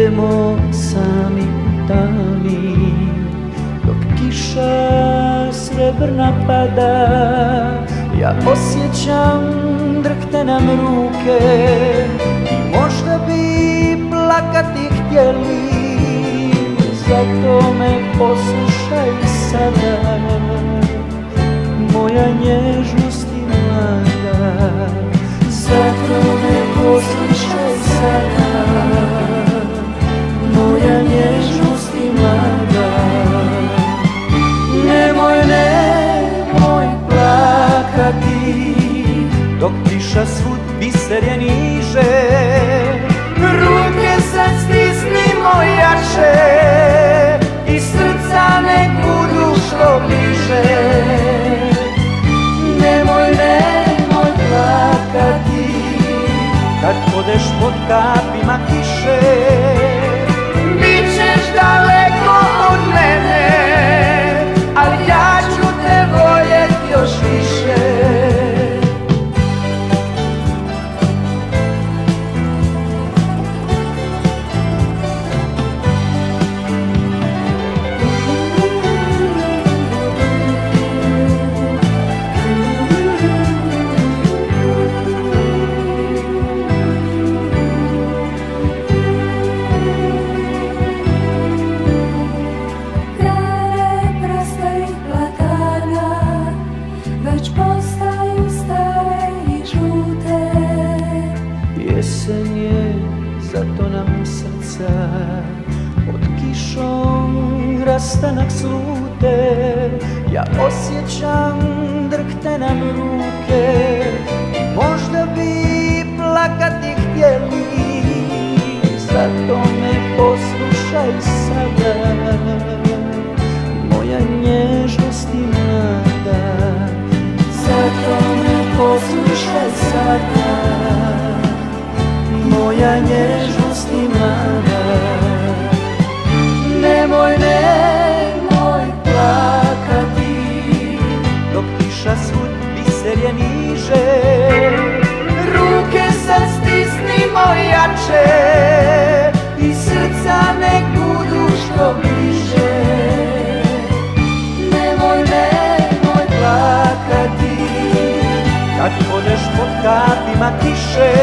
idemo sami tami, dok kiša srebrna pada. Ja osjećam drhte nam ruke i možda bi plakati htjeli, zato me poslušaj sada, moja nježnost i mlada. Zato me poslušaj sada, moja nježnost i mlada. Nemoj plakati, dok kiša svud biserje niže. Ruke sad stisnimo jače i srca nek budu što bliže. Nemoj plakati, kad odeš pod kapima kiše. Bićeš daleko od mene, ali ja ću te voljeti još više. Jesen je, zato nam srca pod kišom rastanak slute. Ja osjećam drhte nam ruke, možda bi plakati htjeli, zato me poslušaj sada, moja nježnost i nada. Zato me poslušaj sada, moja nježnost i mlada. Nemoj plakati, dok kiša svud biserje niže. Ruke sad stisnimo jače i srca nek budu što bliže. Nemoj plakati, kad odeš pod kapima kiše.